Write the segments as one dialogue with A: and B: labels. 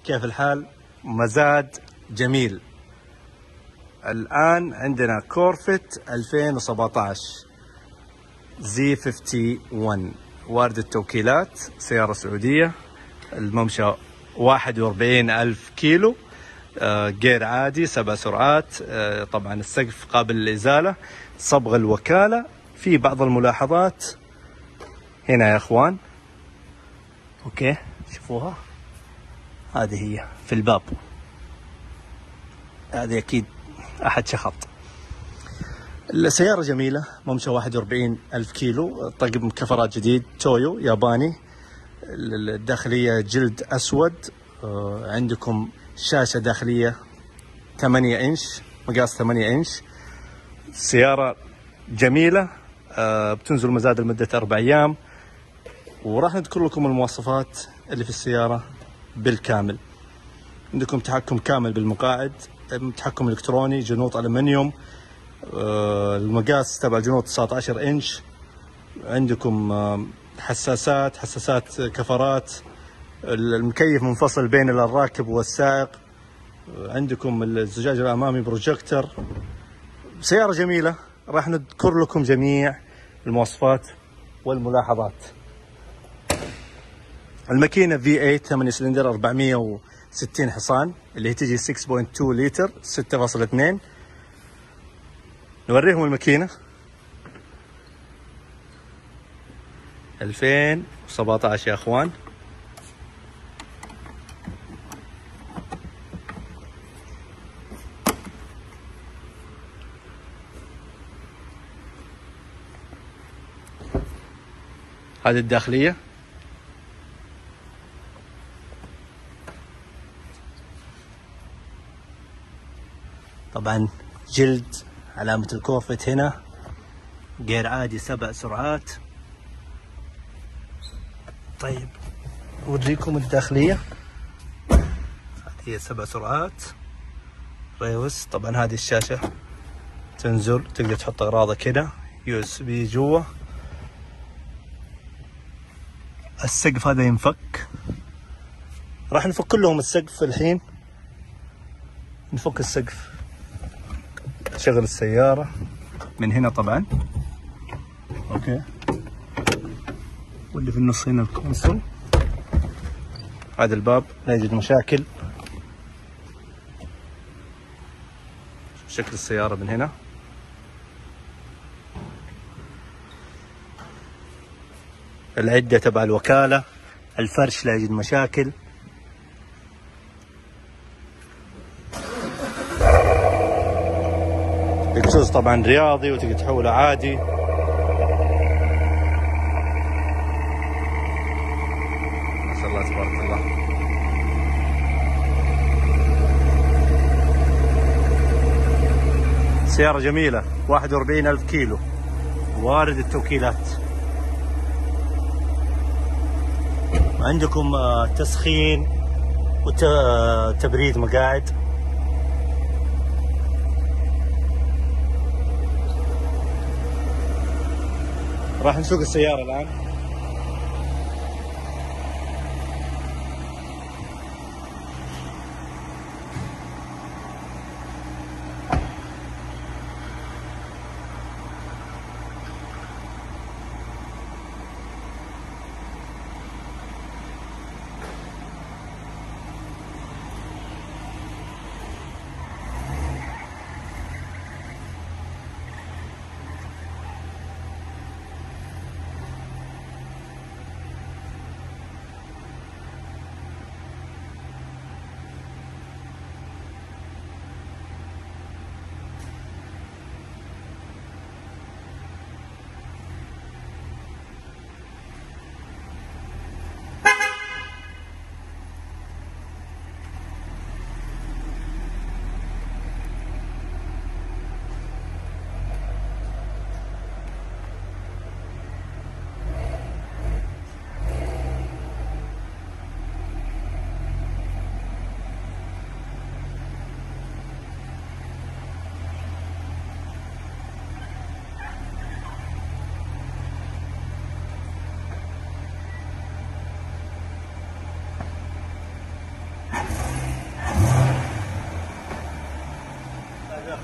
A: كيف الحال؟ مزاد جميل. الآن عندنا كورفت 2017 Z51 وارد التوكيلات، سيارة سعودية، الممشى 41,000 كيلو، غير عادي، 7 سرعات، طبعا السقف قابل للإزالة، صبغ الوكالة. في بعض الملاحظات هنا يا اخوان، اوكي شوفوها، هذه هي في الباب، هذه اكيد احد شخط. السيارة جميلة، ممشى 41,000 كيلو، طقم كفرات جديد تويو ياباني، الداخلية جلد اسود، عندكم شاشة داخلية 8 انش، مقاس 8 انش. سيارة جميلة، بتنزل مزاد لمدة 4 ايام، وراح نذكر لكم المواصفات اللي في السيارة بالكامل. عندكم تحكم كامل بالمقاعد، تحكم الكتروني، جنوط ألمنيوم، المقاس تبع الجنوط 19 انش. عندكم حساسات كفرات، المكيف منفصل بين الراكب والسائق، عندكم الزجاج الأمامي بروجيكتور. سيارة جميلة، راح نذكر لكم جميع المواصفات والملاحظات. الماكينة V8 8 سلندر 460 حصان، اللي هي تجي 6.2 لتر 6.2. نوريهم الماكينة 2017 يا اخوان. هذه الداخلية، طبعا جلد، علامة الكورفت هنا، غير عادي، 7 سرعات. طيب أوريكم الداخلية، هذه 7 سرعات ريوس. طبعا هذه الشاشة تنزل، تقدر تحط أغراضك هنا، USB جوا. السقف هذا ينفك، راح نفك لهم السقف الحين. نفك السقف، شغل السيارة من هنا طبعا، اوكي. واللي في النص هنا الكونسول. هذا الباب لا يوجد مشاكل. شكل السيارة من هنا. العدة تبع الوكالة، الفرش لا يوجد مشاكل. اكسوس طبعا رياضي، وتقدر تحوله عادي. ما شاء الله تبارك الله. سيارة جميلة، 41,000 كيلو، وارد التوكيلات. عندكم تسخين وتبريد مقاعد. راح نسوق السيارة الآن.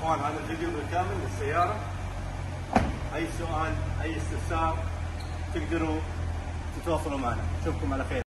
A: اخوان هذا الفيديو بالكامل للسياره. اي سؤال اي استفسار تقدروا تتواصلوا معنا. نشوفكم على خير.